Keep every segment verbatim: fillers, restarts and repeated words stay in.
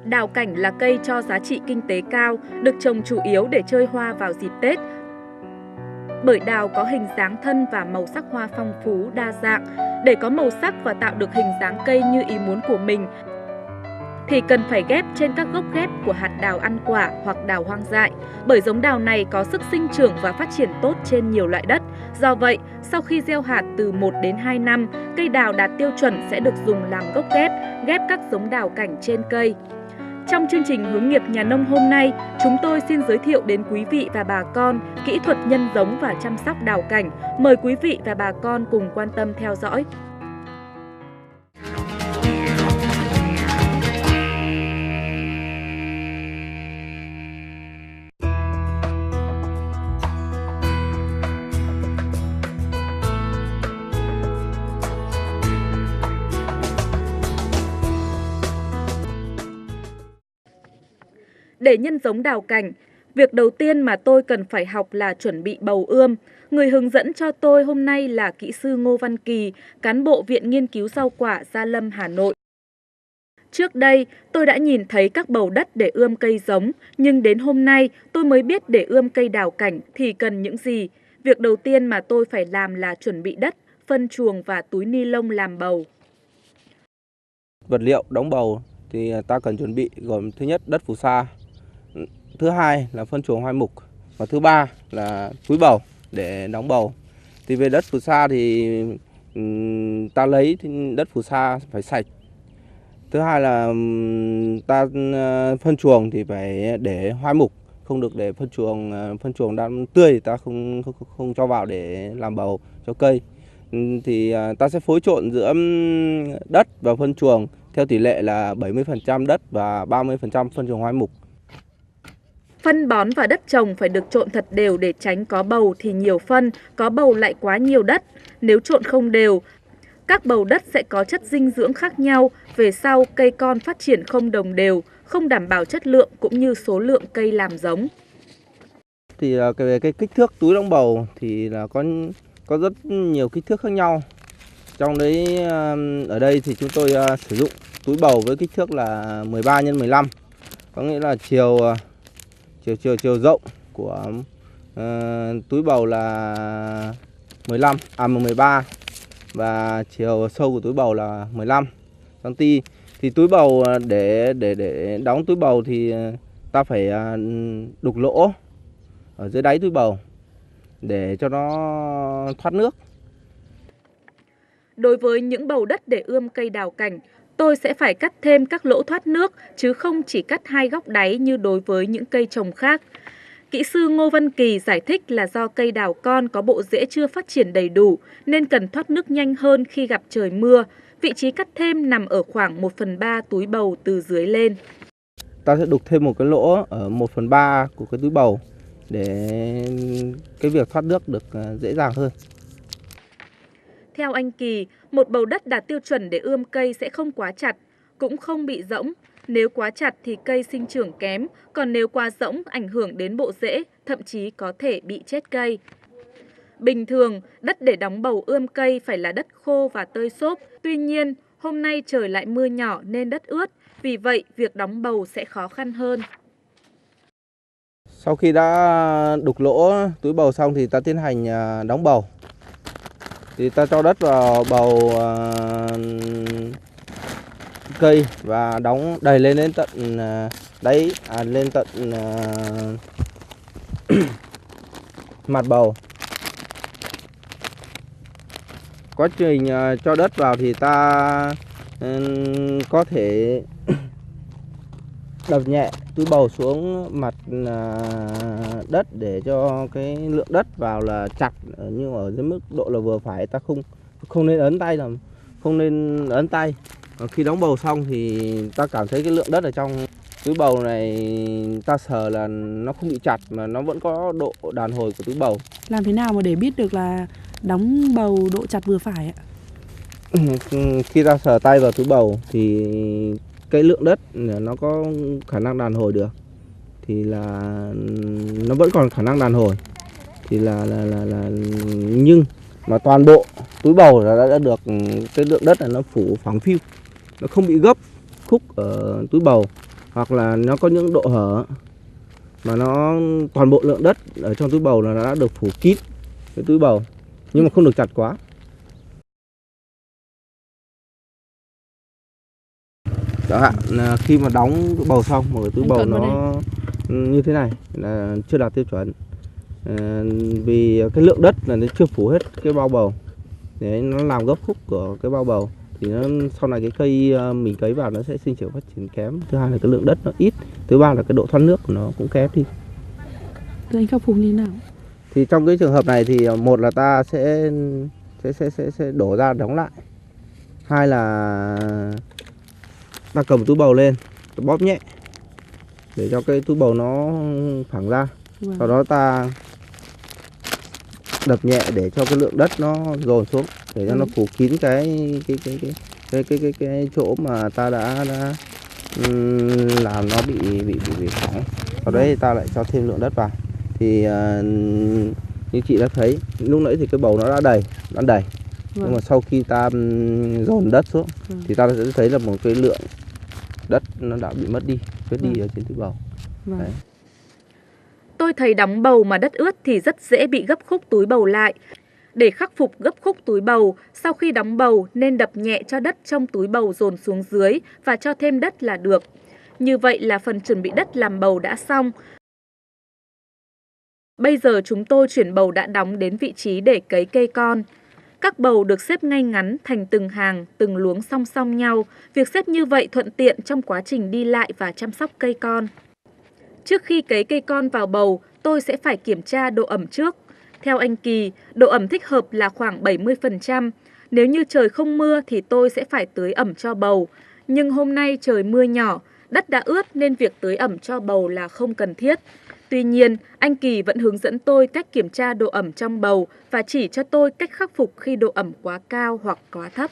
Đào cảnh là cây cho giá trị kinh tế cao, được trồng chủ yếu để chơi hoa vào dịp Tết. Bởi đào có hình dáng thân và màu sắc hoa phong phú, đa dạng. Để có màu sắc và tạo được hình dáng cây như ý muốn của mình, thì cần phải ghép trên các gốc ghép của hạt đào ăn quả hoặc đào hoang dại. Bởi giống đào này có sức sinh trưởng và phát triển tốt trên nhiều loại đất. Do vậy, sau khi gieo hạt từ một đến hai năm, cây đào đạt tiêu chuẩn sẽ được dùng làm gốc ghép, ghép các giống đào cảnh trên cây. Trong chương trình Hướng nghiệp nhà nông hôm nay, chúng tôi xin giới thiệu đến quý vị và bà con kỹ thuật nhân giống và chăm sóc đào cảnh. Mời quý vị và bà con cùng quan tâm theo dõi. Để nhân giống đào cảnh, việc đầu tiên mà tôi cần phải học là chuẩn bị bầu ươm. Người hướng dẫn cho tôi hôm nay là kỹ sư Ngô Văn Kỳ, cán bộ Viện Nghiên cứu Rau quả Gia Lâm, Hà Nội. Trước đây, tôi đã nhìn thấy các bầu đất để ươm cây giống, nhưng đến hôm nay tôi mới biết để ươm cây đào cảnh thì cần những gì. Việc đầu tiên mà tôi phải làm là chuẩn bị đất, phân chuồng và túi ni lông làm bầu. Vật liệu đóng bầu thì ta cần chuẩn bị gồm thứ nhất đất phù sa, thứ hai là phân chuồng hoai mục và thứ ba là túi bầu để đóng bầu. Thì về đất phù sa thì ta lấy đất phù sa phải sạch. Thứ hai là ta phân chuồng thì phải để hoai mục, không được để phân chuồng phân chuồng đang tươi ta không, không không cho vào để làm bầu cho cây. Thì ta sẽ phối trộn giữa đất và phân chuồng theo tỷ lệ là bảy mươi phần trăm đất và ba mươi phần trăm phân chuồng hoai mục. Phân bón và đất trồng phải được trộn thật đều để tránh có bầu thì nhiều phân, có bầu lại quá nhiều đất. Nếu trộn không đều, các bầu đất sẽ có chất dinh dưỡng khác nhau, về sau cây con phát triển không đồng đều, không đảm bảo chất lượng cũng như số lượng cây làm giống. Thì về cái kích thước túi đóng bầu thì là có có rất nhiều kích thước khác nhau. Trong đấy ở đây thì chúng tôi sử dụng túi bầu với kích thước là mười ba nhân mười lăm, có nghĩa là chiều chiều chiều chiều rộng của uh, túi bầu là mười lăm à mười ba và chiều sâu của túi bầu là mười lăm xăng ti mét. Thì túi bầu để để để đóng túi bầu thì ta phải đục lỗ ở dưới đáy túi bầu để cho nó thoát nước. Đối với những bầu đất để ươm cây đào cảnh, tôi sẽ phải cắt thêm các lỗ thoát nước, chứ không chỉ cắt hai góc đáy như đối với những cây trồng khác. Kỹ sư Ngô Văn Kỳ giải thích là do cây đào con có bộ rễ chưa phát triển đầy đủ, nên cần thoát nước nhanh hơn khi gặp trời mưa. Vị trí cắt thêm nằm ở khoảng một phần ba túi bầu từ dưới lên. Ta sẽ đục thêm một cái lỗ ở một phần ba của cái túi bầu để cái việc thoát nước được dễ dàng hơn. Theo anh Kỳ, một bầu đất đạt tiêu chuẩn để ươm cây sẽ không quá chặt, cũng không bị rỗng. Nếu quá chặt thì cây sinh trưởng kém, còn nếu quá rỗng ảnh hưởng đến bộ rễ, thậm chí có thể bị chết cây. Bình thường, đất để đóng bầu ươm cây phải là đất khô và tơi xốp. Tuy nhiên, hôm nay trời lại mưa nhỏ nên đất ướt, vì vậy việc đóng bầu sẽ khó khăn hơn. Sau khi đã đục lỗ túi bầu xong thì ta tiến hành đóng bầu. Thì ta cho đất vào bầu uh, cây và đóng đầy lên đến tận uh, đáy, à, lên tận uh, mặt bầu. Quá trình uh, cho đất vào thì ta uh, có thể đập nhẹ túi bầu xuống mặt uh, đất để cho cái lượng đất vào là chặt, nhưng ở dưới mức độ là vừa phải, ta không không nên ấn tay, làm không nên ấn tay. Khi đóng bầu xong thì ta cảm thấy cái lượng đất ở trong túi bầu này, ta sờ là nó không bị chặt mà nó vẫn có độ đàn hồi của túi bầu. Làm thế nào mà để biết được là đóng bầu độ chặt vừa phải ạ? Khi ta sờ tay vào túi bầu thì cái lượng đất nó có khả năng đàn hồi được, thì là nó vẫn còn khả năng đàn hồi, thì là là là, là nhưng mà toàn bộ túi bầu đã, đã được cái lượng đất là nó phủ phẳng phiu, nó không bị gấp khúc ở túi bầu, hoặc là nó có những độ hở mà nó toàn bộ lượng đất ở trong túi bầu là nó đã được phủ kín cái túi bầu, nhưng mà không được chặt quá. Chẳng hạn là khi mà đóng bầu xong một cái túi bầu nó như thế này là chưa đạt tiêu chuẩn, à, vì cái lượng đất là nó chưa phủ hết cái bao bầu, để nó làm gấp khúc của cái bao bầu thì nó sau này cái cây mình cấy vào nó sẽ sinh trưởng phát triển kém. Thứ hai là cái lượng đất nó ít, thứ ba là cái độ thoát nước của nó cũng kém đi. Thì anh khắc phục như thế nào? Thì trong cái trường hợp này thì một là ta sẽ sẽ sẽ sẽ, sẽ đổ ra đóng lại, hai là ta cầm túi bầu lên bóp nhẹ để cho cái túi bầu nó phẳng ra. Vâng. Sau đó ta đập nhẹ để cho cái lượng đất nó dồn xuống, để cho ừ. nó phủ kín cái cái cái cái cái cái cái, cái chỗ mà ta đã đã um, làm nó bị bị bị bị phẳng. Sau đấy thì ta lại cho thêm lượng đất vào. Thì uh, như chị đã thấy lúc nãy thì cái bầu nó đã đầy, đã đầy. Vâng. Nhưng mà sau khi ta um, dồn đất xuống vâng. thì ta sẽ thấy là một cái lượng đất nó đã bị mất đi, mất vâng. đi ở trên túi bầu. Vâng. Đấy. Tôi thấy đóng bầu mà đất ướt thì rất dễ bị gấp khúc túi bầu lại. Để khắc phục gấp khúc túi bầu, sau khi đóng bầu nên đập nhẹ cho đất trong túi bầu dồn xuống dưới và cho thêm đất là được. Như vậy là phần chuẩn bị đất làm bầu đã xong. Bây giờ chúng tôi chuyển bầu đã đóng đến vị trí để cấy cây con. Các bầu được xếp ngay ngắn thành từng hàng, từng luống song song nhau. Việc xếp như vậy thuận tiện trong quá trình đi lại và chăm sóc cây con. Trước khi cấy cây con vào bầu, tôi sẽ phải kiểm tra độ ẩm trước. Theo anh Kỳ, độ ẩm thích hợp là khoảng bảy mươi phần trăm. Nếu như trời không mưa thì tôi sẽ phải tưới ẩm cho bầu. Nhưng hôm nay trời mưa nhỏ, đất đã ướt nên việc tưới ẩm cho bầu là không cần thiết. Tuy nhiên, anh Kỳ vẫn hướng dẫn tôi cách kiểm tra độ ẩm trong bầu và chỉ cho tôi cách khắc phục khi độ ẩm quá cao hoặc quá thấp.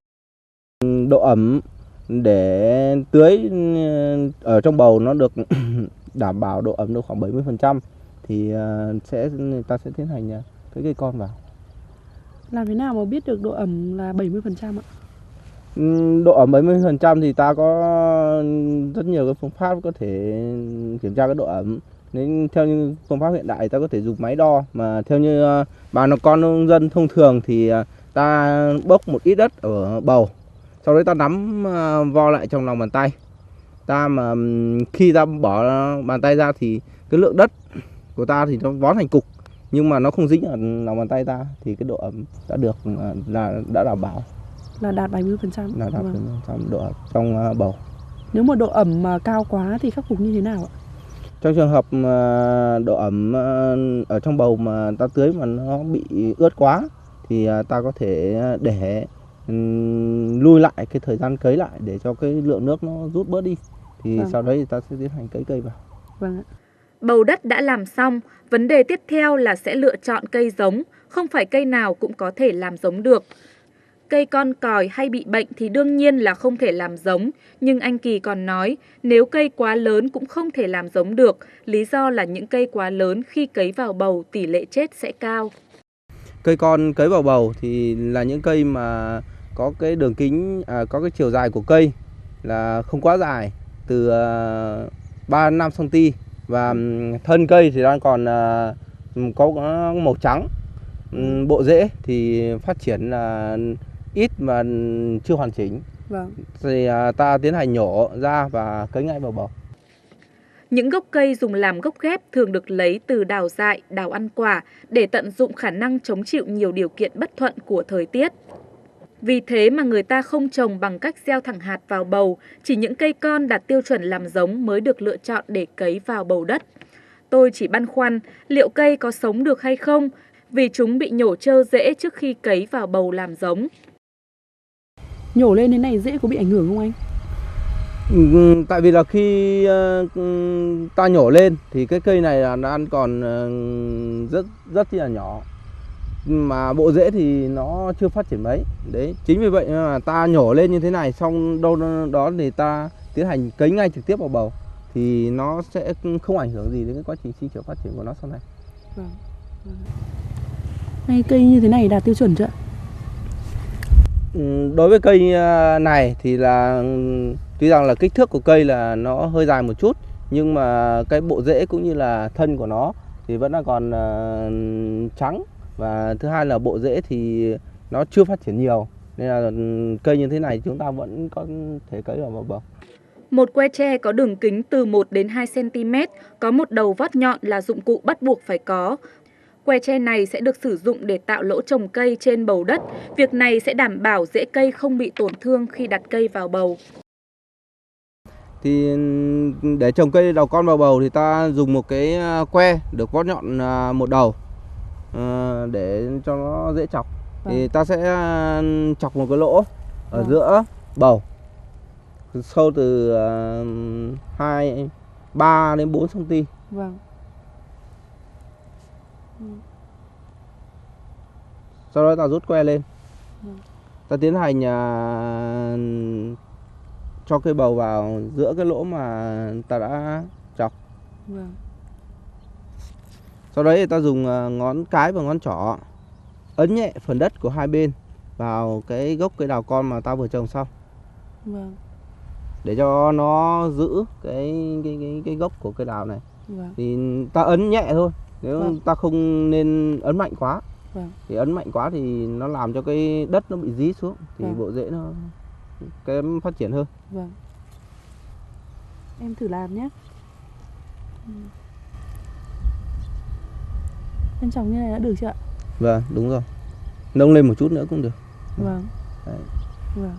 Độ ẩm để tưới ở trong bầu nó được đảm bảo độ ẩm được khoảng bảy mươi phần trăm thì sẽ ta sẽ tiến hành cái cây con vào. Làm thế nào mà biết được độ ẩm là bảy mươi phần trăm ạ? Độ ẩm bảy mươi phần trăm thì ta có rất nhiều cái phương pháp có thể kiểm tra cái độ ẩm. Nên theo như phương pháp hiện đại ta có thể dùng máy đo, mà theo như bà con nông dân thông thường thì ta bốc một ít đất ở bầu, sau đấy ta nắm vo lại trong lòng bàn tay. Ta mà khi ta bỏ bàn tay ra thì cái lượng đất của ta thì nó vón thành cục, nhưng mà nó không dính ở lòng bàn tay ta thì cái độ ẩm đã được là đã đảm bảo là đạt bảy mươi phần trăm. Là đạt bảy mươi phần trăm độ ẩm trong bầu. Nếu mà độ ẩm mà cao quá thì khắc phục như thế nào ạ? Trong trường hợp độ ẩm ở trong bầu mà ta tưới mà nó bị ướt quá thì ta có thể để lui lại cái thời gian cấy lại để cho cái lượng nước nó rút bớt đi. Thì vâng. sau đấy thì ta sẽ tiến hành cấy cây vào. Vâng ạ. Bầu đất đã làm xong, vấn đề tiếp theo là sẽ lựa chọn cây giống, không phải cây nào cũng có thể làm giống được. Cây con còi hay bị bệnh thì đương nhiên là không thể làm giống, nhưng anh Kỳ còn nói nếu cây quá lớn cũng không thể làm giống được, lý do là những cây quá lớn khi cấy vào bầu tỷ lệ chết sẽ cao. Cây con cấy vào bầu thì là những cây mà có cái đường kính, à, có cái chiều dài của cây là không quá dài, từ uh, ba đến năm xăng ti mét và thân cây thì đang còn uh, có màu trắng. Um, bộ rễ thì phát triển là ít và chưa hoàn chỉnh. Vâng. Thì uh, ta tiến hành nhổ ra và cấy ngay vào bầu. Những gốc cây dùng làm gốc ghép thường được lấy từ đào dại, đào ăn quả để tận dụng khả năng chống chịu nhiều điều kiện bất thuận của thời tiết. Vì thế mà người ta không trồng bằng cách gieo thẳng hạt vào bầu, chỉ những cây con đạt tiêu chuẩn làm giống mới được lựa chọn để cấy vào bầu đất. Tôi chỉ băn khoăn liệu cây có sống được hay không, vì chúng bị nhổ trơ rễ trước khi cấy vào bầu làm giống. Nhổ lên thế này rễ có bị ảnh hưởng không anh? Ừ, tại vì là khi uh, ta nhổ lên thì cái cây này là nó còn uh, rất rất là nhỏ, mà bộ rễ thì nó chưa phát triển mấy. Đấy, chính vì vậy mà ta nhổ lên như thế này, xong đâu đó thì ta tiến hành cấy ngay trực tiếp vào bầu thì nó sẽ không ảnh hưởng gì đến cái quá trình sinh trưởng phát triển của nó sau này. Vâng. Vâng. Này, cây như thế này đạt tiêu chuẩn chưa? Đối với cây này thì là tuy rằng là kích thước của cây là nó hơi dài một chút, nhưng mà cái bộ rễ cũng như là thân của nó thì vẫn là còn trắng, và thứ hai là bộ rễ thì nó chưa phát triển nhiều, nên là cây như thế này chúng ta vẫn có thể cấy vào bầu. Một que tre có đường kính từ một đến hai xăng ti mét, có một đầu vót nhọn là dụng cụ bắt buộc phải có. Que tre này sẽ được sử dụng để tạo lỗ trồng cây trên bầu đất. Việc này sẽ đảm bảo rễ cây không bị tổn thương khi đặt cây vào bầu. Thì để trồng cây đào con vào bầu thì ta dùng một cái que được vót nhọn một đầu để cho nó dễ chọc. Vâng. Thì ta sẽ chọc một cái lỗ ở vâng. giữa bầu sâu từ hai, ba đến bốn xăng ti mét. Vâng. Sau đó ta rút que lên. Vâng. Ta tiến hành uh, cho cây bầu vào giữa cái lỗ mà ta đã chọc. Vâng. Sau đấy thì ta dùng uh, ngón cái và ngón trỏ ấn nhẹ phần đất của hai bên vào cái gốc cây đào con mà ta vừa trồng xong. Vâng. Để cho nó giữ cái cái cái cái gốc của cây đào này. Vâng. Thì ta ấn nhẹ thôi, nếu vâng. ta không nên ấn mạnh quá. Vâng. Thì ấn mạnh quá thì nó làm cho cái đất nó bị dí xuống, thì vâng. bộ rễ nó kém phát triển hơn. Vâng. Em thử làm nhé. Em trồng như này đã được chưa ạ? Vâng, đúng rồi. Nông lên một chút nữa cũng được. Vâng. Đấy. Vâng.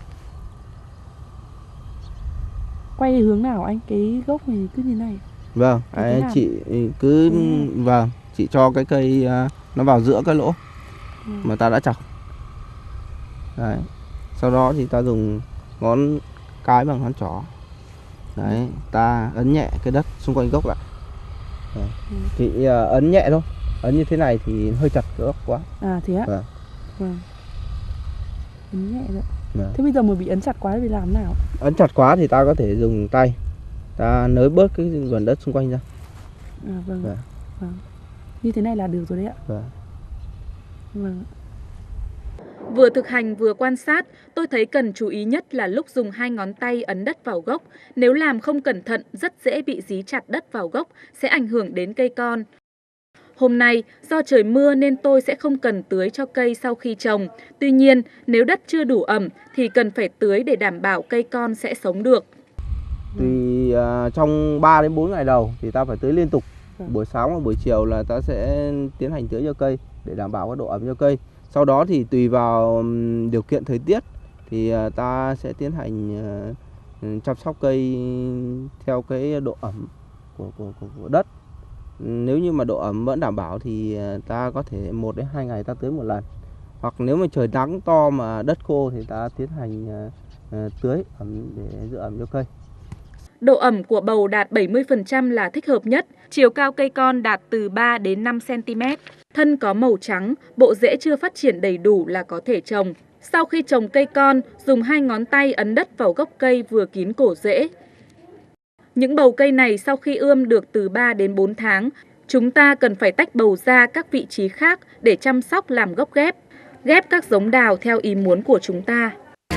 Quay hướng nào anh? Cái gốc này cứ như này. Vâng, ấy, chị cứ vâng, chị cho cái cây uh, nó vào giữa cái lỗ ừ. mà ta đã chọc. Đấy. Sau đó thì ta dùng ngón cái bằng ngón trỏ. Đấy, ta ấn nhẹ cái đất xung quanh gốc lại. Đấy. Ừ. Chị uh, ấn nhẹ thôi. Ấn như thế này thì hơi chặt gốc quá. À thế ạ? Vâng. Vâng. Ấn nhẹ rồi. Vâng. Thế bây giờ mà bị ấn chặt quá thì làm nào? Ấn chặt quá thì ta có thể dùng tay ta nới bớt cái vườn đất xung quanh ra. À vâng. Vâng. Vâng. Như thế này là được rồi đấy ạ. Vâng. Vâng. Vừa thực hành vừa quan sát, tôi thấy cần chú ý nhất là lúc dùng hai ngón tay ấn đất vào gốc. Nếu làm không cẩn thận, rất dễ bị dí chặt đất vào gốc, sẽ ảnh hưởng đến cây con. Hôm nay, do trời mưa nên tôi sẽ không cần tưới cho cây sau khi trồng. Tuy nhiên, nếu đất chưa đủ ẩm thì cần phải tưới để đảm bảo cây con sẽ sống được. Thì uh, trong ba đến bốn ngày đầu thì ta phải tưới liên tục. Buổi sáng và buổi chiều là ta sẽ tiến hành tưới cho cây để đảm bảo cái độ ẩm cho cây. Sau đó thì tùy vào điều kiện thời tiết thì ta sẽ tiến hành chăm sóc cây theo cái độ ẩm của, của, của, của đất. Nếu như mà độ ẩm vẫn đảm bảo thì ta có thể một đến hai ngày ta tưới một lần. Hoặc nếu mà trời nắng to mà đất khô thì ta tiến hành tưới ẩm để giữ ẩm cho cây. Độ ẩm của bầu đạt bảy mươi phần trăm là thích hợp nhất, chiều cao cây con đạt từ ba đến năm xăng ti mét. Thân có màu trắng, bộ rễ chưa phát triển đầy đủ là có thể trồng. Sau khi trồng cây con, dùng hai ngón tay ấn đất vào gốc cây vừa kín cổ rễ. Những bầu cây này sau khi ươm được từ ba đến bốn tháng, chúng ta cần phải tách bầu ra các vị trí khác để chăm sóc làm gốc ghép. Ghép các giống đào theo ý muốn của chúng ta.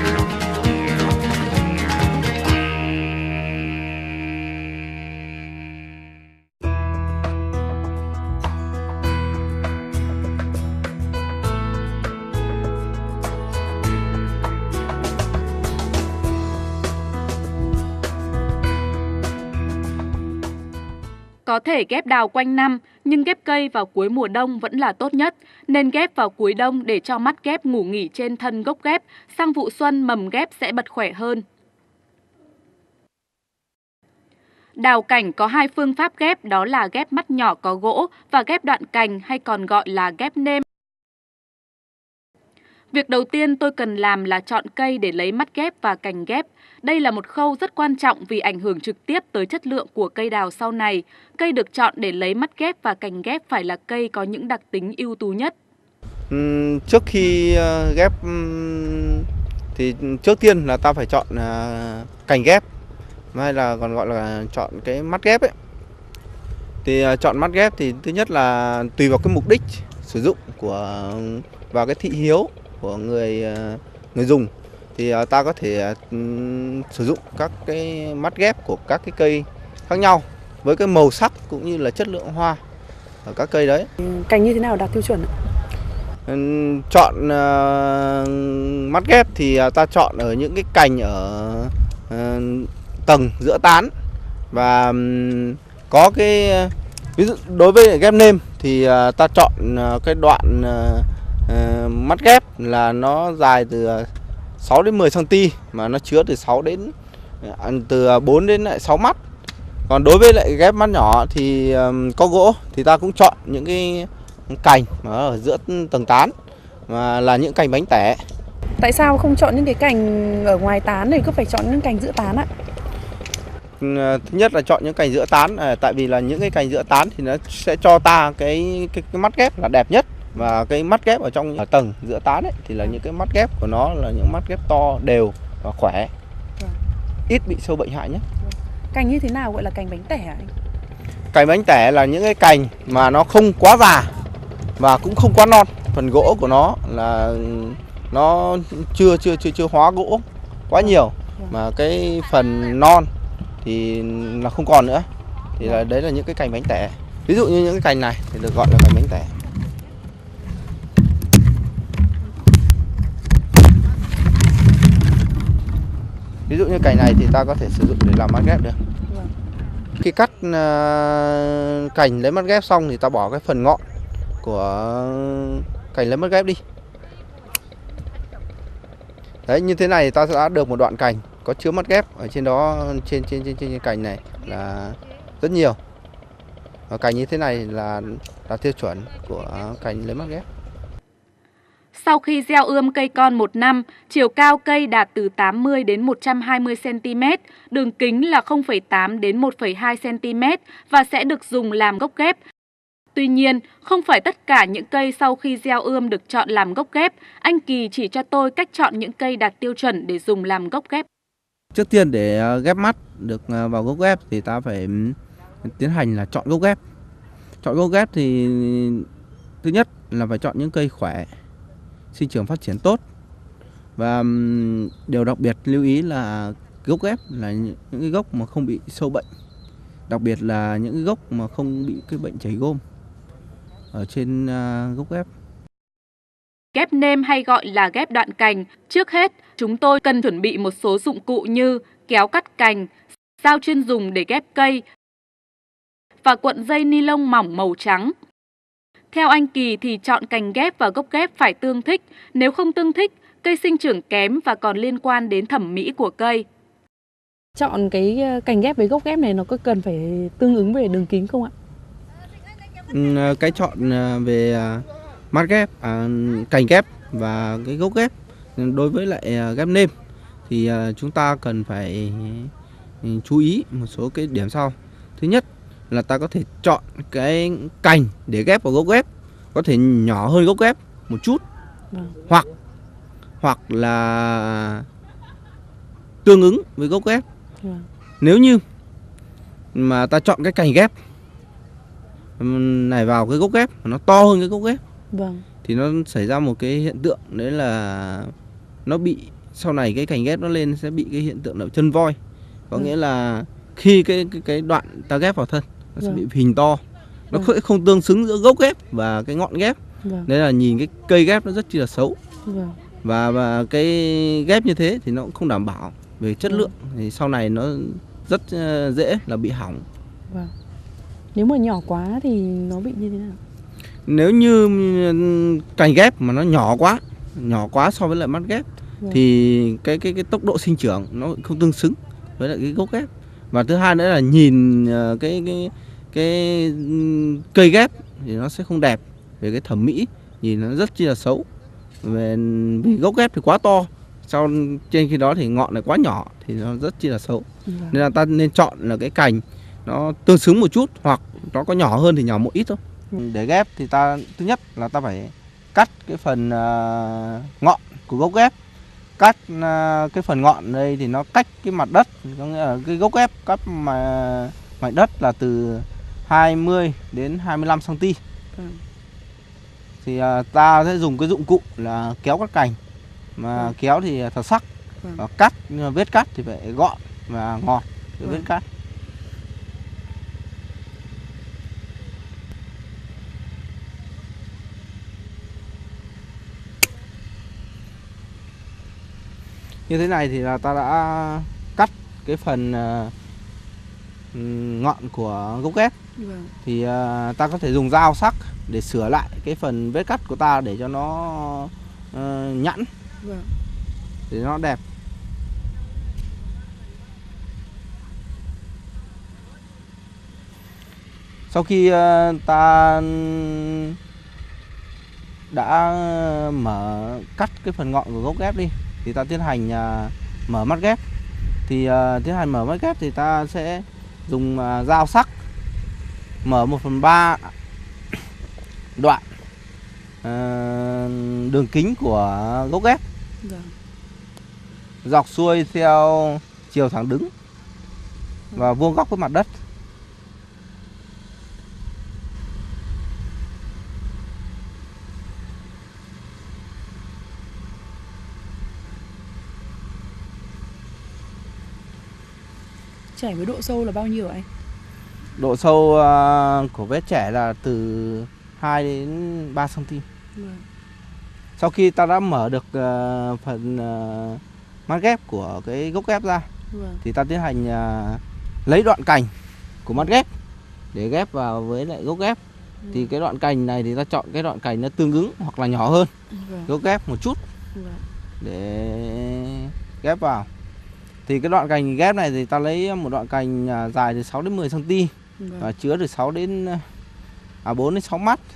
Có thể ghép đào quanh năm, nhưng ghép cây vào cuối mùa đông vẫn là tốt nhất. Nên ghép vào cuối đông để cho mắt ghép ngủ nghỉ trên thân gốc ghép, sang vụ xuân mầm ghép sẽ bật khỏe hơn. Đào cảnh có hai phương pháp ghép, đó là ghép mắt nhỏ có gỗ và ghép đoạn cành hay còn gọi là ghép nêm. Việc đầu tiên tôi cần làm là chọn cây để lấy mắt ghép và cành ghép. Đây là một khâu rất quan trọng vì ảnh hưởng trực tiếp tới chất lượng của cây đào sau này. Cây được chọn để lấy mắt ghép và cành ghép phải là cây có những đặc tính ưu tú nhất. Uhm, trước khi uh, ghép um, thì trước tiên là ta phải chọn uh, cành ghép, hay là còn gọi là chọn cái mắt ghép ấy. Thì uh, chọn mắt ghép thì thứ nhất là tùy vào cái mục đích sử dụng của và cái thị hiếu của người uh, người dùng thì ta có thể um, sử dụng các cái mắt ghép của các cái cây khác nhau với cái màu sắc cũng như là chất lượng hoa ở các cây đấy. Cành như thế nào đạt tiêu chuẩn ạ? Um, chọn uh, mắt ghép thì uh, ta chọn ở những cái cành ở uh, tầng giữa tán và um, có cái ví dụ đối với ghép nêm thì uh, ta chọn uh, cái đoạn uh, uh, mắt ghép là nó dài từ sáu đến mười xăng-ti-mét mà nó chứa từ sáu đến từ bốn đến lại sáu mắt. Còn đối với lại ghép mắt nhỏ thì um, có gỗ thì ta cũng chọn những cái cành mà ở giữa tầng tán mà là những cành bánh tẻ. Tại sao không chọn những cái cành ở ngoài tán này, cứ phải chọn những cành giữa tán ạ? Thứ nhất là chọn những cành giữa tán, à, tại vì là những cái cành giữa tán thì nó sẽ cho ta cái cái, cái mắt ghép là đẹp nhất, và cái mắt ghép ở trong ở tầng giữa tán ấy thì là những cái mắt ghép của nó là những mắt ghép to, đều và khỏe, ít bị sâu bệnh hại nhất. Cành như thế nào gọi là cành bánh tẻ hả anh? Cành bánh tẻ là những cái cành mà nó không quá già và cũng không quá non, phần gỗ của nó là nó chưa chưa chưa chưa hóa gỗ quá nhiều, mà cái phần non thì là không còn nữa, thì là đấy là những cái cành bánh tẻ. Ví dụ như những cái cành này thì được gọi là cành bánh tẻ. Ví dụ như cành này thì ta có thể sử dụng để làm mắt ghép được. Khi cắt uh, cành lấy mắt ghép xong thì ta bỏ cái phần ngọn của cành lấy mắt ghép đi. Đấy, như thế này thì ta sẽ được một đoạn cành có chứa mắt ghép ở trên đó, trên trên trên trên cành này là rất nhiều. Và cành như thế này là là tiêu chuẩn của cành lấy mắt ghép. Sau khi gieo ươm cây con một năm, chiều cao cây đạt từ tám mươi đến một trăm hai mươi xăng-ti-mét, đường kính là không phẩy tám đến một phẩy hai xăng-ti-mét và sẽ được dùng làm gốc ghép. Tuy nhiên, không phải tất cả những cây sau khi gieo ươm được chọn làm gốc ghép. Anh Kỳ chỉ cho tôi cách chọn những cây đạt tiêu chuẩn để dùng làm gốc ghép. Trước tiên để ghép mắt được vào gốc ghép thì ta phải tiến hành là chọn gốc ghép. Chọn gốc ghép thì thứ nhất là phải chọn những cây khỏe, sinh trưởng phát triển tốt. Và điều đặc biệt lưu ý là gốc ghép là những cái gốc mà không bị sâu bệnh. Đặc biệt là những cái gốc mà không bị cái bệnh chảy gôm ở trên gốc ghép. Ghép nêm hay gọi là ghép đoạn cành. Trước hết, chúng tôi cần chuẩn bị một số dụng cụ như kéo cắt cành, dao chuyên dùng để ghép cây và cuộn dây ni lông mỏng màu trắng. Theo anh Kỳ thì chọn cành ghép và gốc ghép phải tương thích. Nếu không tương thích, cây sinh trưởng kém và còn liên quan đến thẩm mỹ của cây. Chọn cái cành ghép với gốc ghép này nó có cần phải tương ứng về đường kính không ạ? Cái chọn về mắt ghép, à, cành ghép và cái gốc ghép đối với lại ghép nêm thì chúng ta cần phải chú ý một số cái điểm sau. Thứ nhất là ta có thể chọn cái cành để ghép vào gốc ghép có thể nhỏ hơn gốc ghép một chút, vâng. hoặc hoặc là tương ứng với gốc ghép. Vâng. Nếu như mà ta chọn cái cành ghép này vào cái gốc ghép nó to hơn cái gốc ghép, vâng. thì nó xảy ra một cái hiện tượng đấy là nó bị sau này cái cành ghép nó lên sẽ bị cái hiện tượng là chân voi, có vâng. nghĩa là khi cái cái cái đoạn ta ghép vào thân nó vâng. sẽ bị hình to, nó vâng. không tương xứng giữa gốc ghép và cái ngọn ghép, vâng. nên là nhìn cái cây ghép nó rất chi là xấu, vâng. và và cái ghép như thế thì nó cũng không đảm bảo về chất vâng. lượng, thì sau này nó rất dễ là bị hỏng. Vâng. Nếu mà nhỏ quá thì nó bị như thế nào? Nếu như cành ghép mà nó nhỏ quá, nhỏ quá so với lại mắt ghép, vâng. thì cái cái cái tốc độ sinh trưởng nó không tương xứng với lại cái gốc ghép. Và thứ hai nữa là nhìn cái cái cái cây ghép thì nó sẽ không đẹp về cái thẩm mỹ, nhìn nó rất chi là xấu. Về vì gốc ghép thì quá to, sau trên khi đó thì ngọn này quá nhỏ thì nó rất chi là xấu. Vâng. Nên là ta nên chọn là cái cành nó tương xứng một chút, hoặc nó có nhỏ hơn thì nhỏ một ít thôi. Để ghép thì ta thứ nhất là ta phải cắt cái phần uh, ngọn của gốc ghép. Cắt uh, cái phần ngọn đây thì nó cách cái mặt đất, có nghĩa là cái gốc ghép cách mà mặt đất là từ hai mươi đến hai mươi lăm xăng-ti-mét. Ừ. Thì uh, ta sẽ dùng cái dụng cụ là kéo cắt cành mà Vâng. kéo thì thật sắc. Vâng. Và cắt, nhưng mà vết cắt thì phải gọn và ngọt cái Vâng. vết cắt. Như thế này thì là ta đã cắt cái phần uh, ngọn của gốc ghép. Vâng. Thì uh, ta có thể dùng dao sắc để sửa lại cái phần vết cắt của ta để cho nó uh, nhẵn, Vâng. để nó đẹp. Sau khi uh, ta đã mở cắt cái phần ngọn của gốc ghép đi thì ta tiến hành uh, mở mắt ghép. Thì uh, tiến hành mở mắt ghép thì ta sẽ dùng uh, dao sắc mở một phần ba đoạn uh, đường kính của gốc ghép, Vâng. dọc xuôi theo chiều thẳng đứng và vuông góc với mặt đất. Chẻ với độ sâu là bao nhiêu anh? Độ sâu uh, của vết chẻ là từ hai đến ba xăng ti mét. Vâng. Sau khi ta đã mở được uh, phần uh, mắt ghép của cái gốc ghép ra, Vâng. thì ta tiến hành uh, lấy đoạn cành của mắt ghép để ghép vào với lại gốc ghép. Vâng. Thì cái đoạn cành này thì ta chọn cái đoạn cành nó tương ứng hoặc là nhỏ hơn Vâng. gốc ghép một chút Vâng. để ghép vào. Thì cái đoạn cành ghép này thì ta lấy một đoạn cành uh, dài từ sáu đến mười xăng ti mét Vâng. và chứa từ sáu đến à, bốn đến sáu mắt.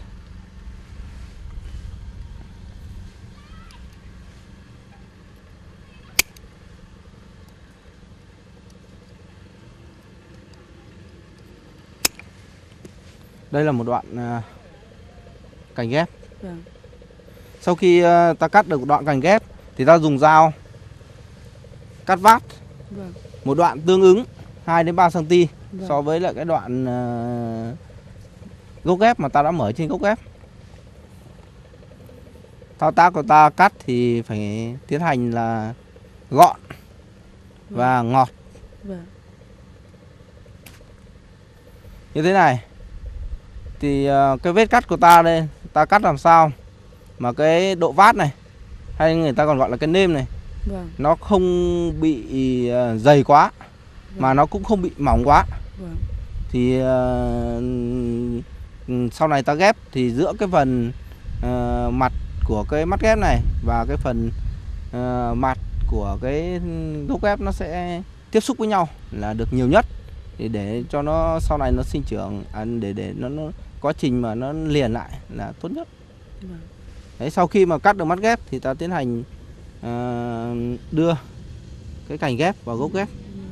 Đây là một đoạn uh, cành ghép. Vâng. Sau khi uh, ta cắt được đoạn cành ghép thì ta dùng dao cắt vát Vâng. một đoạn tương ứng hai đến ba xăng ti mét Vâng. so với lại cái đoạn uh, gốc ghép mà ta đã mở trên gốc ghép. Thao tác của ta cắt thì phải tiến hành là gọn và ngọt Vâng. như thế này. Thì uh, cái vết cắt của ta đây, ta cắt làm sao mà cái độ vát này, hay người ta còn gọi là cái nêm này, Vâng. nó không bị uh, dày quá, Vâng. mà nó cũng không bị mỏng quá. Vâng. Thì uh, sau này ta ghép thì giữa cái phần uh, mặt của cái mắt ghép này và cái phần uh, mặt của cái gốc ghép nó sẽ tiếp xúc với nhau là được nhiều nhất, thì để cho nó sau này nó sinh trưởng, à, để để nó, nó quá trình mà nó liền lại là tốt nhất. Vâng. Đấy, sau khi mà cắt được mắt ghép thì ta tiến hành uh, đưa cái cành ghép vào gốc ghép.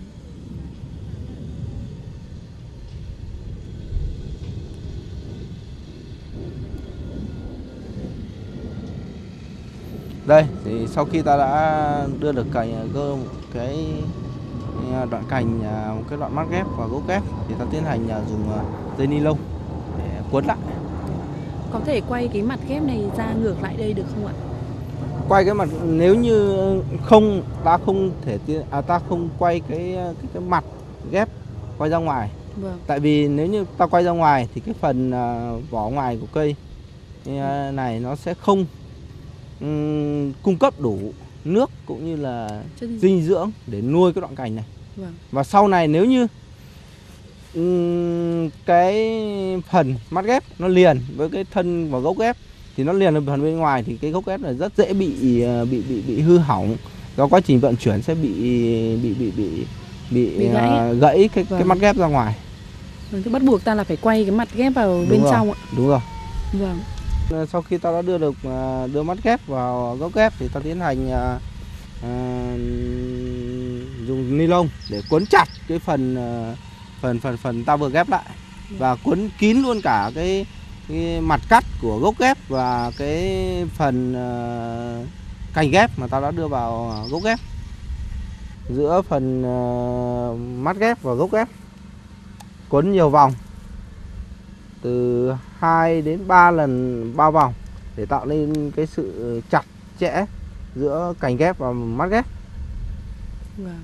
Đây thì sau khi ta đã đưa được cành cơ cái đoạn cành, cái đoạn mắt ghép vào gốc ghép thì ta tiến hành dùng dây ni lông để cuốn lại. Có thể quay cái mặt ghép này ra ngược lại đây được không ạ? Quay cái mặt, nếu như không ta không thể à, ta không quay cái, cái cái mặt ghép quay ra ngoài. Vâng. Tại vì nếu như ta quay ra ngoài thì cái phần uh, vỏ ngoài của cây uh, này nó sẽ không um, cung cấp đủ nước cũng như là dinh dưỡng để nuôi cái đoạn cành này. Vâng. Và sau này nếu như um, cái phần mắt ghép nó liền với cái thân và gốc ghép thì nó liền ở phần bên ngoài thì cái gốc ghép này rất dễ bị bị bị bị hư hỏng, do quá trình vận chuyển sẽ bị bị bị bị bị, bị gãy, uh, gãy cái vâng. cái mắt ghép ra ngoài. Vâng, thì bắt buộc ta là phải quay cái mặt ghép vào Đúng bên rồi. trong ạ. Đúng rồi. Vâng. Sau khi ta đã đưa được đưa mắt ghép vào gốc ghép thì ta tiến hành uh, uh, dùng ni lông để quấn chặt cái phần uh, phần phần phần ta vừa ghép lại và quấn kín luôn cả cái, cái mặt cắt của gốc ghép và cái phần uh, cành ghép mà ta đã đưa vào gốc ghép. Giữa phần uh, mắt ghép và gốc ghép quấn nhiều vòng, từ hai đến ba lần bao vòng để tạo nên cái sự chặt chẽ giữa cành ghép và mắt ghép. Vâng.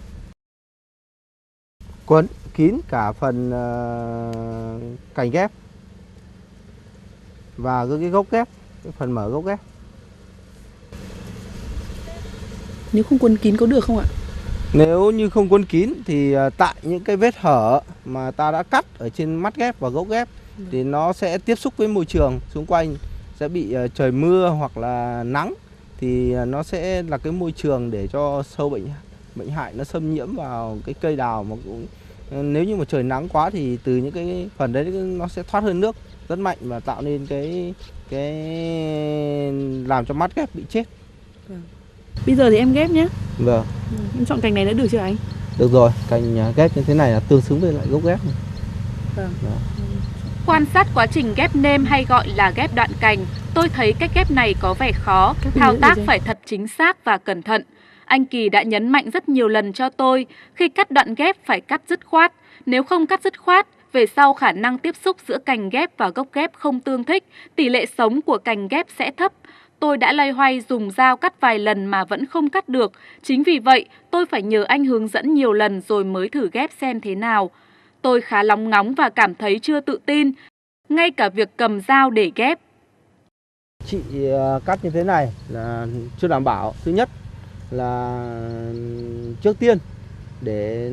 Quấn kín cả phần uh, cành ghép và cái gốc ghép, cái phần mở gốc ghép. Nếu không quấn kín có được không ạ? Nếu như không quấn kín thì uh, tại những cái vết hở mà ta đã cắt ở trên mắt ghép và gốc ghép ừ. thì nó sẽ tiếp xúc với môi trường xung quanh, sẽ bị uh, trời mưa hoặc là nắng thì uh, nó sẽ là cái môi trường để cho sâu bệnh bệnh hại nó xâm nhiễm vào cái cây đào. Mà cũng nếu như mà trời nắng quá thì từ những cái phần đấy nó sẽ thoát hơi nước rất mạnh và tạo nên cái cái làm cho mắt ghép bị chết. Vâng. Bây giờ thì em ghép nhé. Vâng. Em chọn cành này đã được chưa anh? Được rồi, cành ghép như thế này là tương xứng với lại gốc ghép. Vâng. Vâng. Quan sát quá trình ghép nêm hay gọi là ghép đoạn cành, tôi thấy cách ghép này có vẻ khó, thao tác phải thật chính xác và cẩn thận. Anh Kỳ đã nhấn mạnh rất nhiều lần cho tôi, khi cắt đoạn ghép phải cắt dứt khoát. Nếu không cắt dứt khoát, về sau khả năng tiếp xúc giữa cành ghép và gốc ghép không tương thích, tỷ lệ sống của cành ghép sẽ thấp. Tôi đã loay hoay dùng dao cắt vài lần mà vẫn không cắt được. Chính vì vậy, tôi phải nhờ anh hướng dẫn nhiều lần rồi mới thử ghép xem thế nào. Tôi khá lóng ngóng và cảm thấy chưa tự tin, ngay cả việc cầm dao để ghép. Chị cắt như thế này là chưa đảm bảo. Thứ nhất là trước tiên để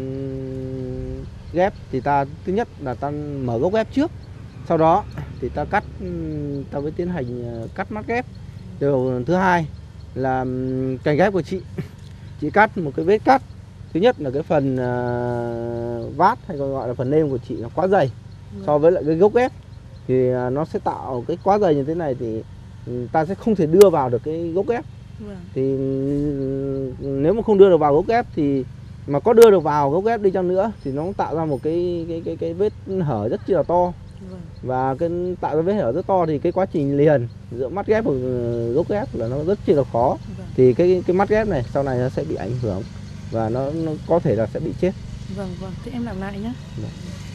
ghép thì ta thứ nhất là ta mở gốc ghép trước, sau đó thì ta cắt ta mới tiến hành cắt mắt ghép. Điều thứ hai là cành ghép của chị chị cắt một cái vết cắt, thứ nhất là cái phần uh, vát hay còn gọi là phần nêm của chị nó quá dày so với lại cái gốc ghép thì nó sẽ tạo cái quá dày như thế này thì ta sẽ không thể đưa vào được cái gốc ghép. Vâng. Thì nếu mà không đưa được vào gốc ghép thì mà có đưa được vào gốc ghép đi chăng nữa thì nó cũng tạo ra một cái cái cái cái vết hở rất chi là to. Vâng. Và cái tạo ra vết hở rất to thì cái quá trình liền giữa mắt ghép và gốc ghép là nó rất chi là khó. Vâng. Thì cái cái mắt ghép này sau này nó sẽ bị ảnh hưởng và nó, nó có thể là sẽ bị chết. Vâng vâng, thế em làm lại nhé. Vâng.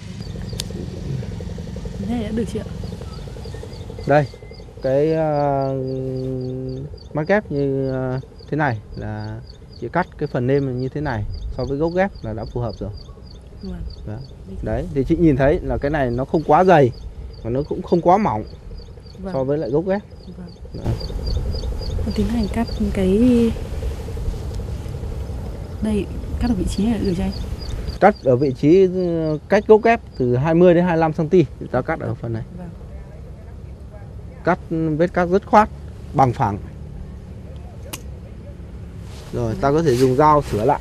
Thế này đã được chưa ạ? Đây, cái uh, mắt ghép như uh, thế này là chỉ cắt cái phần nêm như thế này so với gốc ghép là đã phù hợp rồi. Vâng. Đấy. Đấy, thì chị nhìn thấy là cái này nó không quá dày mà nó cũng không quá mỏng. Vâng. So với lại gốc ghép. Vâng. Con tiến hành cắt cái đây, cắt ở vị trí này được chưa anh? Cắt ở vị trí cách gốc ghép từ hai mươi đến hai mươi lăm xăng ti mét, ta cắt ở phần này. Vâng. Cắt vết cắt dứt khoát bằng phẳng. Rồi ta có thể dùng dao sửa lại.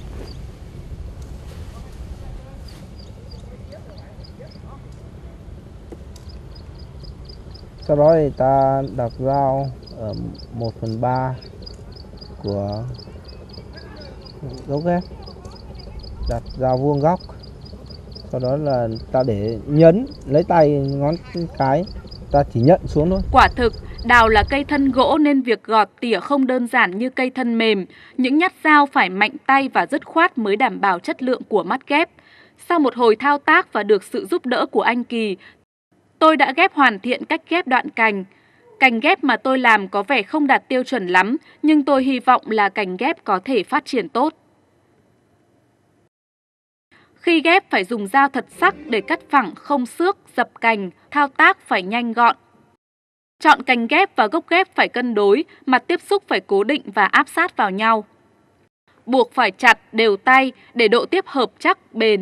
Sau đó thì ta đặt dao ở một phần ba của gốc ghép, đặt dao vuông góc. Sau đó là ta để nhấn, lấy tay ngón cái, ta chỉ nhận xuống thôi. Quả thực, đào là cây thân gỗ nên việc gọt tỉa không đơn giản như cây thân mềm. Những nhát dao phải mạnh tay và dứt khoát mới đảm bảo chất lượng của mắt ghép. Sau một hồi thao tác và được sự giúp đỡ của anh Kỳ, tôi đã ghép hoàn thiện cách ghép đoạn cành. Cành ghép mà tôi làm có vẻ không đạt tiêu chuẩn lắm, nhưng tôi hy vọng là cành ghép có thể phát triển tốt. Khi ghép phải dùng dao thật sắc để cắt phẳng, không xước, dập cành, thao tác phải nhanh gọn. Chọn cành ghép và gốc ghép phải cân đối, mặt tiếp xúc phải cố định và áp sát vào nhau. Buộc phải chặt, đều tay để độ tiếp hợp chắc, bền.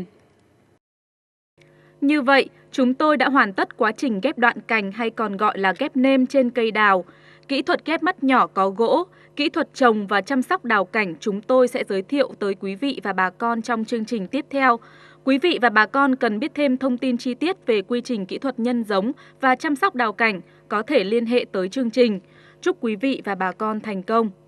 Như vậy, chúng tôi đã hoàn tất quá trình ghép đoạn cành hay còn gọi là ghép nêm trên cây đào. Kỹ thuật ghép mắt nhỏ có gỗ, kỹ thuật trồng và chăm sóc đào cảnh chúng tôi sẽ giới thiệu tới quý vị và bà con trong chương trình tiếp theo. Quý vị và bà con cần biết thêm thông tin chi tiết về quy trình kỹ thuật nhân giống và chăm sóc đào cảnh có thể liên hệ tới chương trình. Chúc quý vị và bà con thành công!